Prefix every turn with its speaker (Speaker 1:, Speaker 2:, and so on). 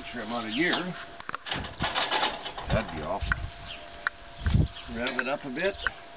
Speaker 1: extra amount of gear. That'd be awesome. Rev it up a bit.